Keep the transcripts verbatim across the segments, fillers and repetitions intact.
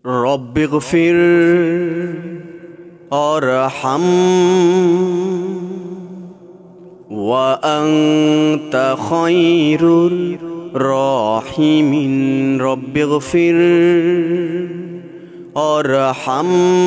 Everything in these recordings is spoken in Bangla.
रब्बिग़फिर अरहम व अंत खैरुर राहिमीन। रब्बिग़फिर अरहम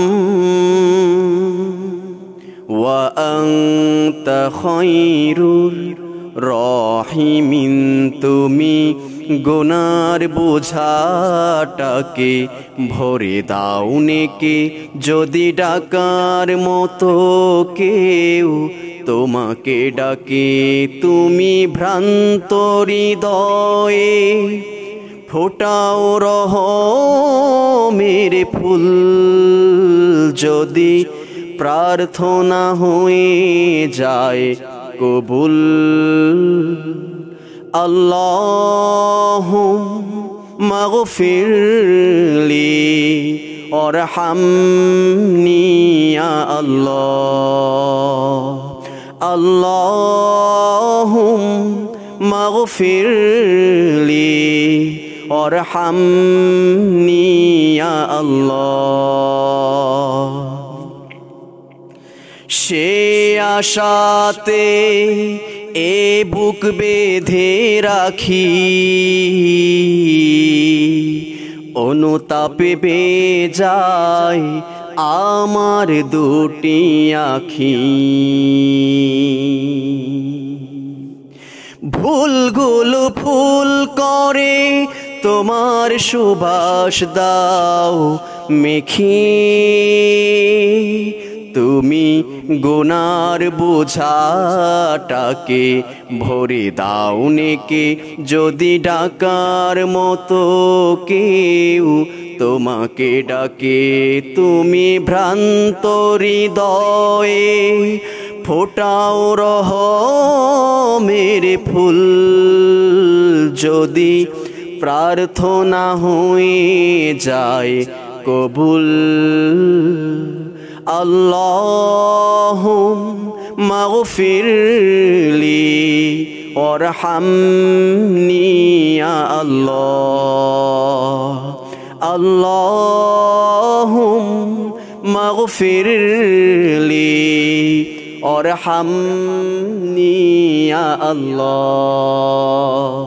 व अंत खैरुर राहिमीन। तुमी गुनार बोझाटाके भरे दाओ नेके जदि डाकार मतो केउ তোমাকে ডাকে। তুমি ভ্রান্ত হৃদয়ে ফোটাও রহমের ফুল, যদি প্রার্থনা হয়ে যায় কবুল। আল্লাহুম্মা গফিরলি ওয়ারহামনি ইয়া আল্লাহ। Allahumma ghfirli warhamni ya Allah। সে আশাতে এ বুক বেঁধে রাখি, অনুতাপে বেজায় আমার দুটি আখি। ভুলগুলো ফুল করে তোমার সুবাস দাও মেখে, তুমি গুনার বোঝাটাকে ভরে দাও নেকে যদি ডাকার মতো কেউ তোমাকে ডাকে। তুমি ভ্রান্ত হৃদয়ে ফোটাও রহমের ফুল, যদি প্রার্থনা হয়ে যায় কবুল। আল্লাহুম্মা গফিরলি ওয়ারহামনি ইয়া আল্লাহ। আল্লাহুম্মা গফিরলি ওয়ারহামনি ইয়া আল্লাহ।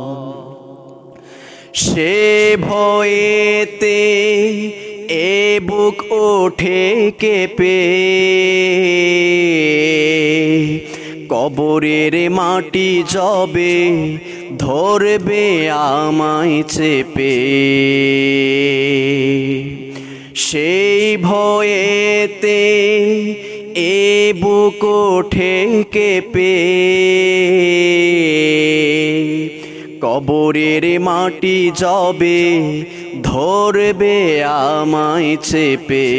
সে ভয়েতে এ বুক ওঠে কেঁপে, কবরের মাটি যবে ধরবে আমায় চেপে। সেই ভয়েতে এ বুক ওঠে কেঁপে, কবরের মাটি যবে ধরবে আমায় চেপে।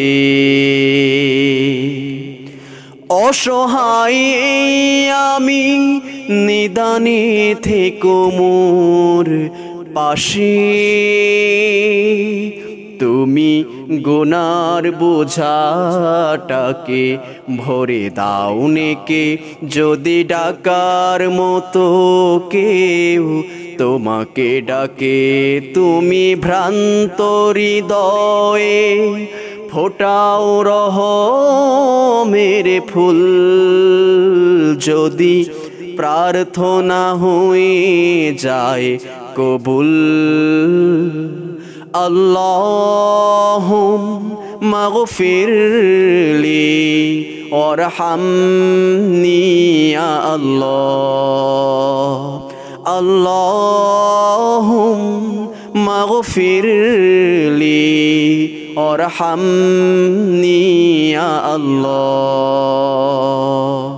অসহায় আমি নিদানে থেকো মোর পাশে, তুমি গুনার বোঝাটাকে ভরে দাও নেকে যদি ডাকার মতো কেউ তোমাকে ডাকে। তুমি ভ্রান্ত হৃদয়ে ফোটাও রহমের ফুল, যদি প্রার্থনা হয়ে যায় কবুল। আল্লাহুম্মা গফিরলি ওয়ারহামনি ইয়া আল্লাহ। আল্লাহুম্মা গফিরলি ওয়ারহামনি ইয়া আল্লাহ।